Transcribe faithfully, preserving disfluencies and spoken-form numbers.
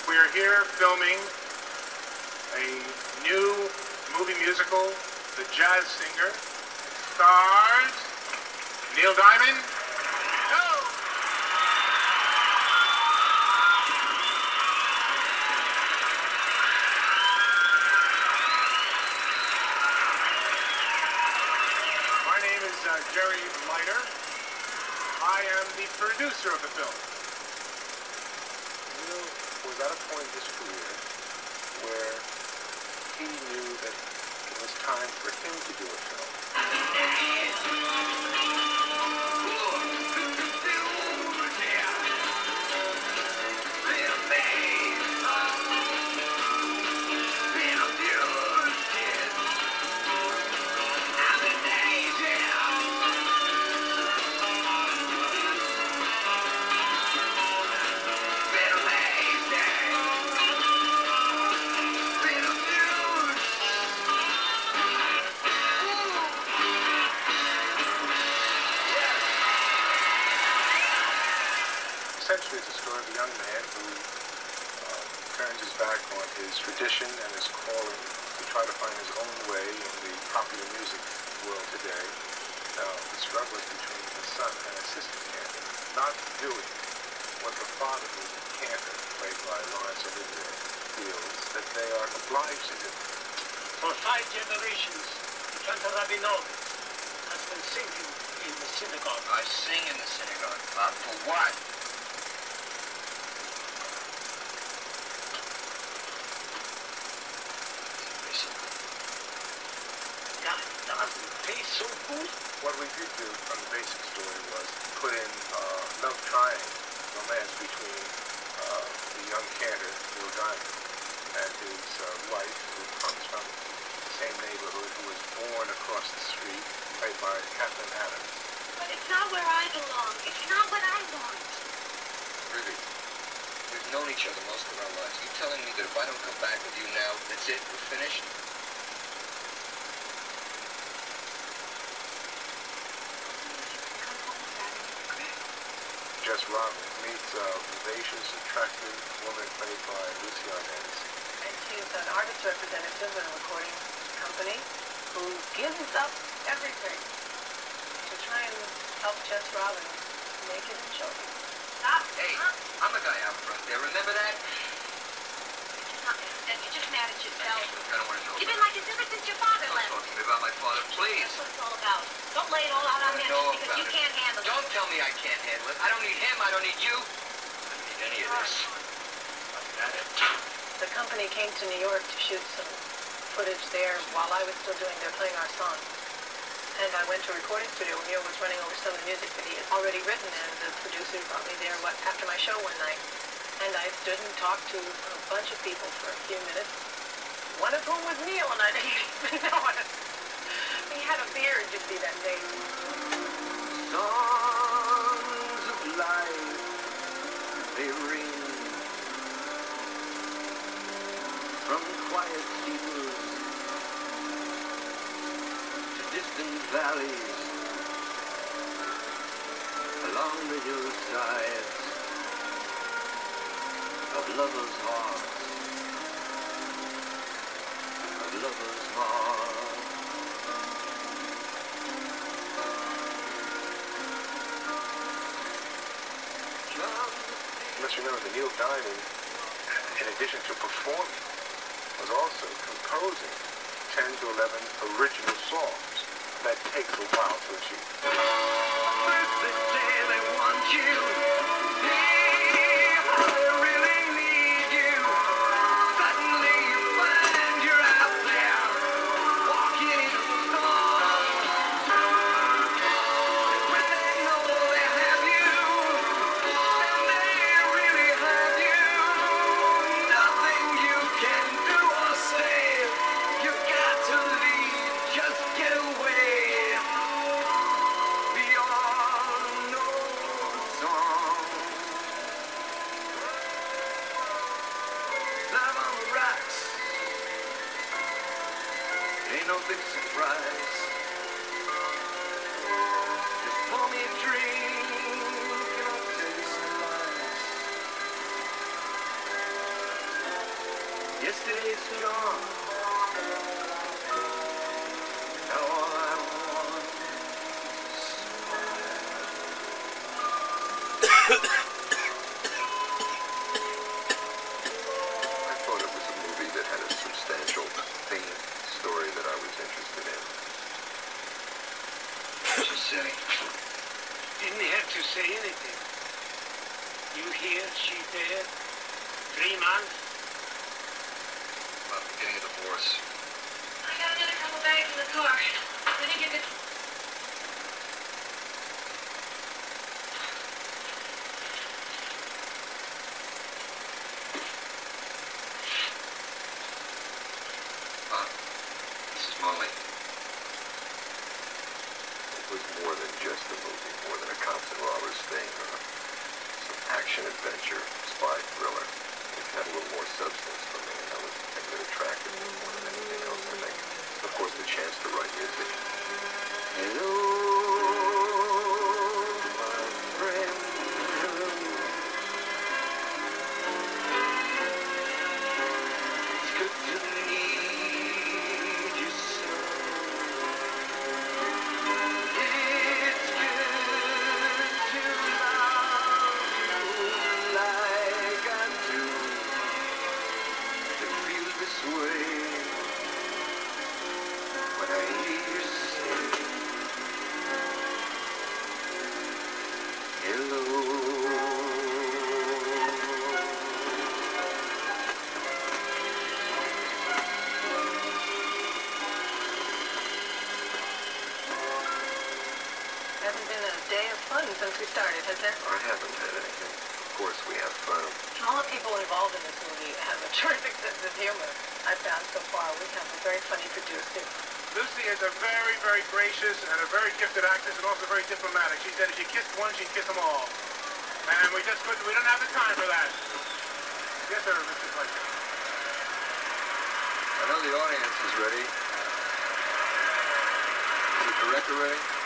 We are here filming a new movie musical, The Jazz Singer. It stars Neil Diamond. Go! My name is uh, Jerry Leiter. I am the producer of the film. Neil was at a point in his career where he knew that it was time for him to do a film. Essentially, it's a story of a young man who uh, turns his back on his tradition and his calling to try to find his own way in the popular music world today. Now, the struggle is between his son and assistant cantor, not doing what the father, who is a cantor, played by Laurence Olivier, feels that they are obliged to do. For five generations, Cantor Rabinov has been singing in the synagogue. I sing in the synagogue, Bob. For what? So good. What we did do from the basic story was put in uh, love triangle romance between uh, the young cantor, Neil Diamond, and his uh, wife, who comes from the same neighborhood, who was born across the street, played by Kathleen Adams. But it's not where I belong. It's not what I want. Ruby, we've known each other most of our lives. You telling me that if I don't come back with you now, that's it, we're finished? Jess Robin meets a vivacious, attractive woman played by Lucy Arnaz. And she's an artist representative in a recording company who gives up everything to try and help Jess Robin make it in show business. Stop. Hey, Huh? I'm the guy out front there. Remember that? You're not mad at them. You're just mad at yourself. I don't want to know. You've been like this ever since your father Don't left. talk to me about my father, please. That's what it's all about. Don't lay it all out on him know just because you about it. can't handle it. Don't tell me I can't handle it. I don't need him. I don't need you. I don't need any of this. Not it. The company came to New York to shoot some footage there while I was still doing their Playing Our Song. And I went to a recording studio when Neil was running over some of the music that he had already written, and the producer brought me there what, after my show one night. And I stood and talked to a bunch of people for a few minutes, one of whom was Neil, and I didn't even know it. He had a beard, you see, that day. Songs of life, they ring from quiet steeples to distant valleys along the hillsides of lovers' hearts, of lovers' hearts. You must remember that Neil Diamond, in addition to performing, was also composing ten to eleven original songs. That takes a while to achieve. First they say they want you, hey, how they really need you. Suddenly you find you're out there, walking in a storm. When they know they have you, then they really have you. Nothing you can do or say, you got to leave, just get away. Beyond no song. Love on the rocks ain't no big surprise. Just pour me a drink and I'll tell you some lies. Yesterday's gone. Now all I want is I thought it was a movie that had a substantial theme, story that I was interested in. What'd she say? Didn't have to say anything. You here, she there. Three months. About getting a divorce. I got another couple bags in the car. Let me get this. Ah, this is Molly. It was more than just a movie, more than a cops and robbers thing or some action adventure, spy thriller. It had a little more substance for me, and that was the thing that attracted me more than anything else, I think. Of course, the chance to write music. hello, my friend. It's good to meet you, son. It's good to love you like I do. To feel this way when I hear you say hello. Hasn't been a day of fun since we started, has there? I haven't had anything. Of course, we have fun. All the people involved in this movie have a terrific sense of humor. I've found so far. We have a very funny producer. Lucy is a very, very gracious and a very gifted actress and also very diplomatic. She said if she kissed one, she'd kiss them all. And we just couldn't, we don't have the time for that. Yes, sir, Mister Fletcher. I know the audience is ready. Is the director ready?